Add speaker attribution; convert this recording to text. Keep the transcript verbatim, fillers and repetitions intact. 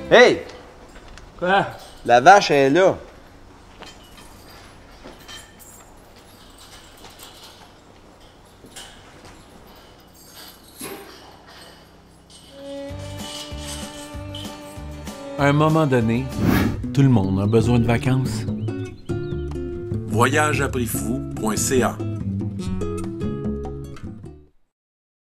Speaker 1: Hey!
Speaker 2: Quoi?
Speaker 1: La vache elle est là.
Speaker 2: À un moment donné, tout le monde a besoin de vacances.
Speaker 3: voyage à prix fou point c a